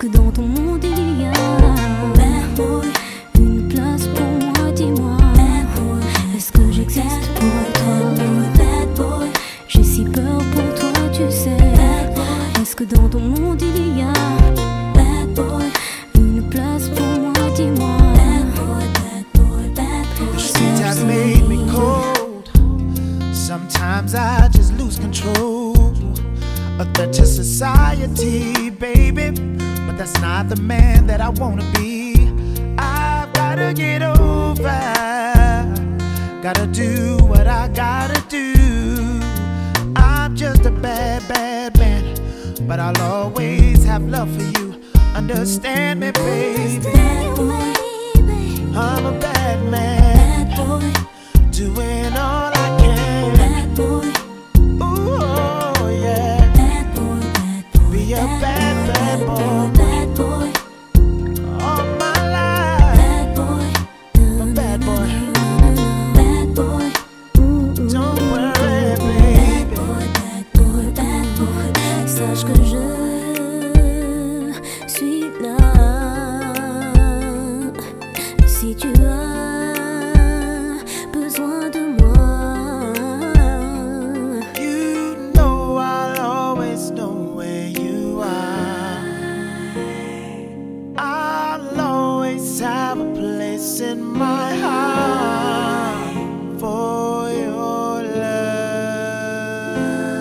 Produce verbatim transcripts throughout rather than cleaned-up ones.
que dans ton monde il y a bad boy, une place pour moi, dis-moi bad boy, est-ce que j'existe pour toi? Bad boy, j'ai si peur pour toi, tu sais. Bad boy, est-ce que dans ton monde il y a bad boy, une place pour moi, dis-moi bad boy, bad boy, bad boy. Streets have made me cold. Sometimes I just lose control. A threat to society, baby, but that's not the man that I wanna be. I've gotta get over, gotta do what I gotta do. I'm just a bad, bad man, but I'll always have love for you. Understand me, baby. Bad boy, I'm a bad man, bad boy, doing all I can. bad boy, Ooh, oh yeah. bad boy, bad boy, Be a bad, bad boy bad boy, all my life. bad boy, A bad boy. bad boy, Don't worry, baby. bad boy, bad boy. Sache que je suis là si tu as besoin de moi. You know I'll always know where you are. I'll always have a place in my heart for your love.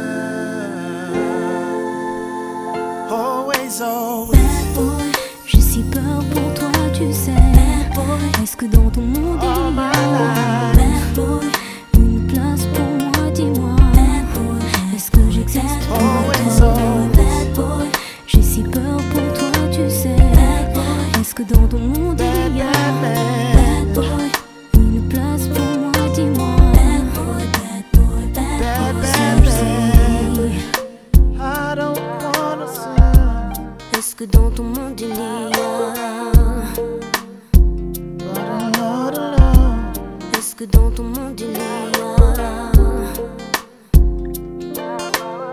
Always, always. Bad boy, j'ai si peur pour toi, tu sais. Bad boy, est-ce que dans ton monde il y All my a life. bad boy, une place pour moi, dis-moi bad boy, est-ce que j'existe pour Always, toi? always. Bad boy, j'ai si peur pour toi, tu sais. Bad boy, est-ce que dans ton monde il y a Bad, bad bad boy, une place pour moi, dis-moi bad boy, bad boy, bad Bad, boy, bad, Shamlee. I don't wanna sin, Est-ce que dans ton monde il y a but I'm not alone. Est-ce que dans ton monde il y a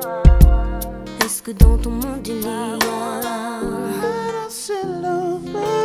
Est-ce que dans ton monde il y a But I'm still over.